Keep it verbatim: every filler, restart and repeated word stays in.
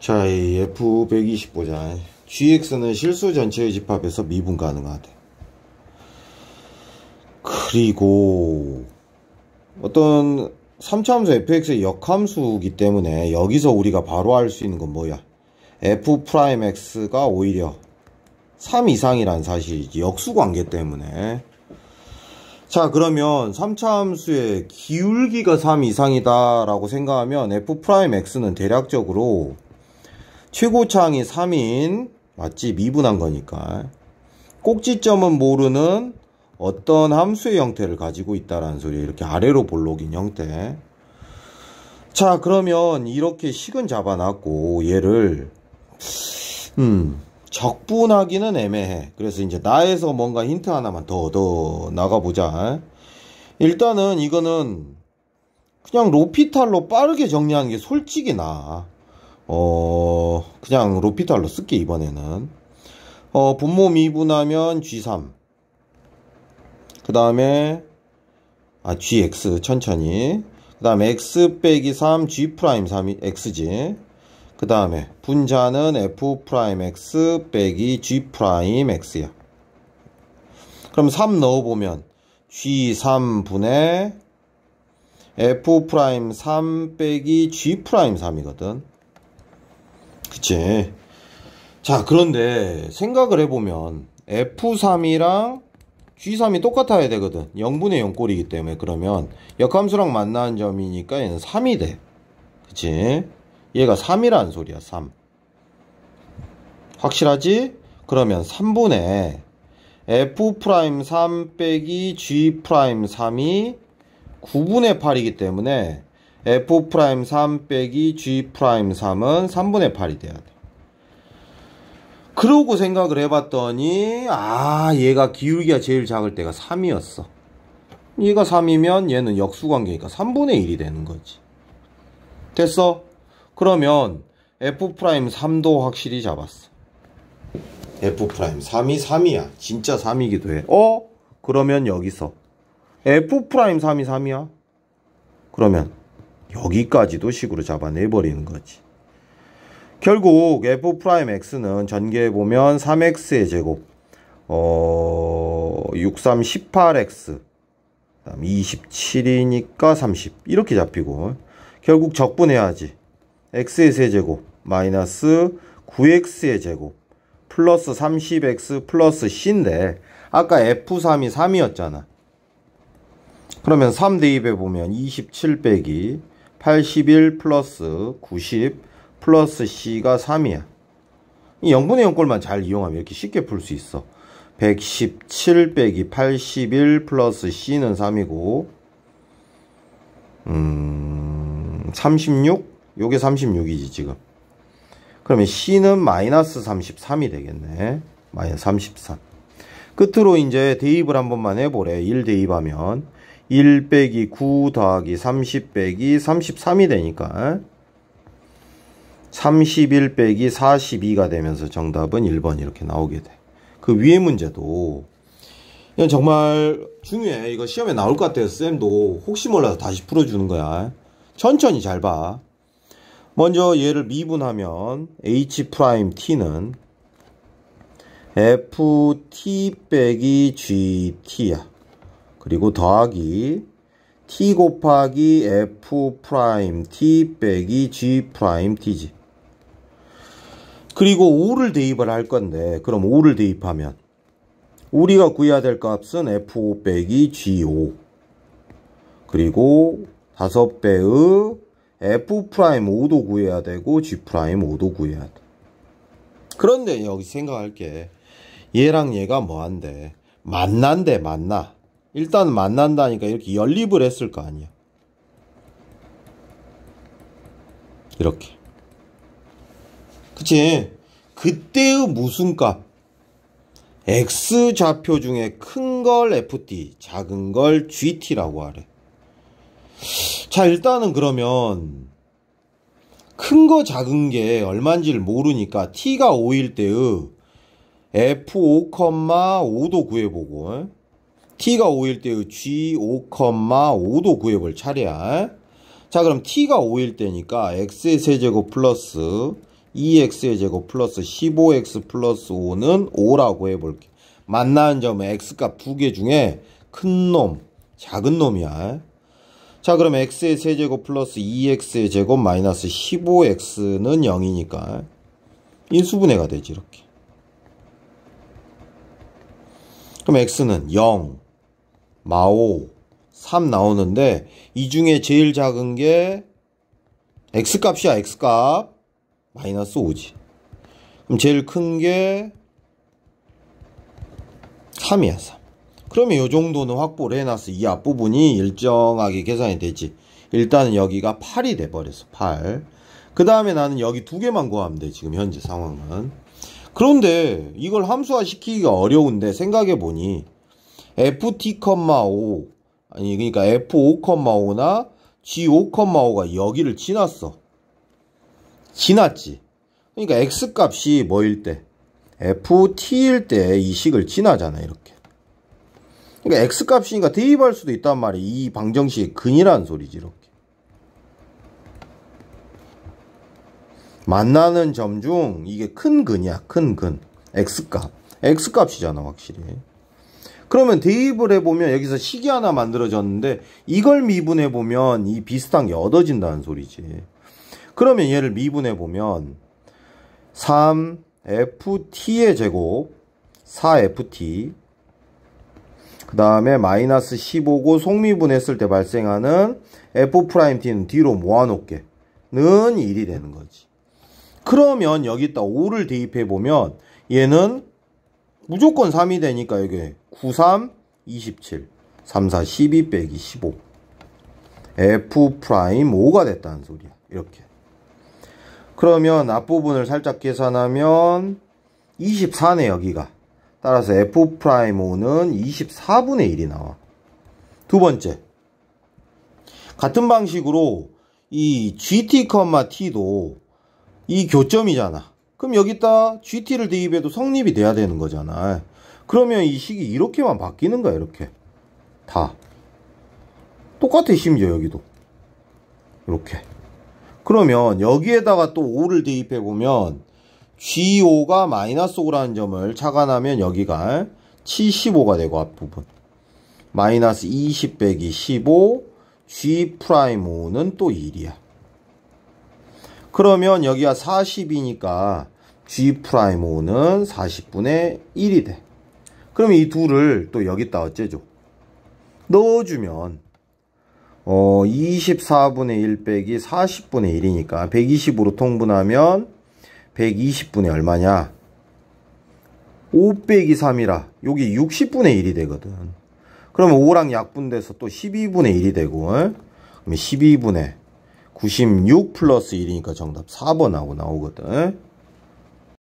자, 이 에프 백이십 보자. 지엑스는 실수 전체의 집합에서 미분 가능하대. 그리고 어떤 삼 차 함수 에프엑스의 역함수이기 때문에 여기서 우리가 바로 알 수 있는 건 뭐야? F'X가 오히려 삼 이상이란 사실이지. 역수관계 때문에. 자, 그러면 삼 차 함수의 기울기가 삼 이상이다 라고 생각하면 F'X는 대략적으로 최고차항이 삼인 맞지? 미분한 거니까 꼭지점은 모르는 어떤 함수의 형태를 가지고 있다라는 소리예요. 이렇게 아래로 볼록인 형태. 자, 그러면 이렇게 식은 잡아놨고 얘를 음 적분하기는 애매해. 그래서 이제 나에서 뭔가 힌트 하나만 더 얻어 나가보자. 일단은 이거는 그냥 로피탈로 빠르게 정리하는 게 솔직히 나아. 어 그냥 로피탈로 쓸게. 이번에는 어 분모 미분하면 지 삼, 그 다음에 아 지엑스 천천히, 그 다음에 x 빼기 삼 g 프라임 삼이 x지. 그 다음에 분자는 F'X 빼기 g 프라임 x야. 그럼 삼 넣어보면 지 삼 분의 F' 삼 빼기 g 프라임 삼이거든. 그치? 자, 그런데 생각을 해보면 에프 삼이랑 지 삼이 똑같아야 되거든. 영분의 영 꼴이기 때문에. 그러면 역함수랑 만나는 점이니까 얘는 삼이 돼. 그치? 얘가 삼이라는 소리야. 삼. 확실하지? 그러면 삼분의 에프 삼 빼기 g 삼이 구분의 팔이기 때문에 에프 삼 빼기 g 삼은 삼분의 팔이 돼야 돼. 그러고 생각을 해봤더니 아 얘가 기울기가 제일 작을 때가 삼이었어. 얘가 삼이면 얘는 역수관계니까 삼분의 일이 되는 거지. 됐어? 그러면 에프 삼도 확실히 잡았어. 에프 삼이 삼이야. 진짜 삼이기도 해. 어? 그러면 여기서 에프 삼이 삼이야? 그러면 여기까지도 식으로 잡아내버리는 거지. 결국 F'X는 전개해보면 삼 엑스의 제곱, 어, 육, 삼, 십팔 엑스, 그다음 이십칠이니까 삼십. 이렇게 잡히고, 결국 적분해야지. X의 세제곱, 마이너스 구 엑스의 제곱, 플러스 삼십 엑스 플러스 C인데, 아까 에프 삼이 삼이었잖아. 그러면 삼 대입해보면 이십칠 빼기 팔십일 플러스 구십 플러스 C가 삼이야. 이 영분의 영꼴만 잘 이용하면 이렇게 쉽게 풀 수 있어. 백십칠 빼기 팔십일 플러스 C는 삼이고, 음, 삼십육? 요게 삼십육이지, 지금. 그러면 C는 마이너스 삼십삼이 되겠네. 마이너스 삼십삼. 끝으로 이제 대입을 한 번만 해보래. 일 대입하면 일 빼기 구 더하기 삼십 빼기 삼십삼이 되니까 삼십일 빼기 사십이가 되면서 정답은 일 번 이렇게 나오게 돼. 그 위에 문제도 이건 정말 중요해. 이거 시험에 나올 것 같아요. 쌤도 혹시 몰라서 다시 풀어주는 거야. 천천히 잘 봐. 먼저 얘를 미분하면 H'T는 Ft 빼기 Gt야. 그리고 더하기 T 곱하기 F't 빼기 G'T지. 그리고 오를 대입을 할 건데, 그럼 오를 대입하면 우리가 구해야 될 값은 에프 오 빼기 지 오, 그리고 다섯 배의 F' 오도 구해야 되고 G' 오도 구해야 돼. 그런데 여기 생각할 게 얘랑 얘가 뭐한데? 만난대. 만나. 일단 만난다니까 이렇게 연립을 했을 거 아니야. 이렇게. 그치? 그때의 무슨 값? X좌표 중에 큰 걸 에프티, 작은 걸 지티라고 하래. 자, 일단은 그러면 큰 거 작은 게 얼마인지를 모르니까 T가 오일 때의 에프 오, 오도 구해보고, T가 오일 때의 지 오, 오도 구해볼 차례야. 자, 그럼 T가 오일 때니까 X의 세제곱 플러스 이 엑스의 제곱 플러스 십오 엑스 플러스 오는 오라고 해볼게. 만나는 점은 x값 두 개 중에 큰 놈, 작은 놈이야. 자, 그럼 x의 세제곱 플러스 이 엑스의 제곱 마이너스 십오 엑스는 영이니까 인수분해가 되지, 이렇게. 그럼 x는 영, 마오, 삼 나오는데 이 중에 제일 작은 게 x값이야. x값 마이너스 오지. 그럼 제일 큰 게 삼이야. 삼. 그러면 이 정도는 확보를 해놨어. 이 앞부분이 일정하게 계산이 되지. 일단은 여기가 팔이 돼버렸어. 팔. 그 다음에 나는 여기 두 개만 구하면 돼. 지금 현재 상황은. 그런데 이걸 함수화 시키기가 어려운데 생각해보니 에프티, 오 아니 그러니까 에프 오, 오나 지 오, 오가 여기를 지났어. 지났지. 그러니까 x값이 뭐일 때? 에프티일 때 이 식을 지나잖아. 이렇게. 그러니까 x값이니까 대입할 수도 있단 말이야. 이 방정식의 근이라는 소리지. 이렇게. 만나는 점 중 이게 큰 근이야. 큰 근. x값. x값이잖아. 확실히. 그러면 대입을 해보면 여기서 식이 하나 만들어졌는데 이걸 미분해보면 이 비슷한 게 얻어진다는 소리지. 그러면 얘를 미분해보면 삼 에프티의 제곱 사 에프티 그 다음에 마이너스 십오고 속미분했을 때 발생하는 f't는 뒤로 모아놓게 는 일이 되는 거지. 그러면 여기다 오를 대입해보면 얘는 무조건 삼이 되니까 여기 구, 삼, 이십칠 삼, 사, 십이 빼기 십오 f'오가 됐다는 소리야. 이렇게. 그러면 앞부분을 살짝 계산하면 이십사네 여기가. 따라서 f'오는 이십사분의 일이 나와. 두 번째. 같은 방식으로 이 gt, t도 이 교점이잖아. 그럼 여기다 gt를 대입해도 성립이 돼야 되는 거잖아. 그러면 이 식이 이렇게만 바뀌는 거야. 이렇게. 다. 똑같아. 심지어 여기도. 이렇게. 그러면 여기에다가 또 오를 대입해보면 지 오가 마이너스 오라는 점을 착안하면 여기가 칠십오가 되고 앞부분 마이너스 이십 빼기 십오 G'오는 또 일이야. 그러면 여기가 사십이니까 G'오는 사십분의 일이 돼. 그럼 이 둘을 또 여기다 어째줘? 넣어주면 어 이십사분의 일 빼기 사십분의 일이니까 백이십으로 통분하면 백이십분의 얼마냐? 오 빼기 삼이라 여기 육십분의 일이 되거든. 그러면 오랑 약분돼서 또 십이분의 일이 되고 그러면 십이분의 구십육 플러스 일이니까 정답 사 번 하고 나오거든.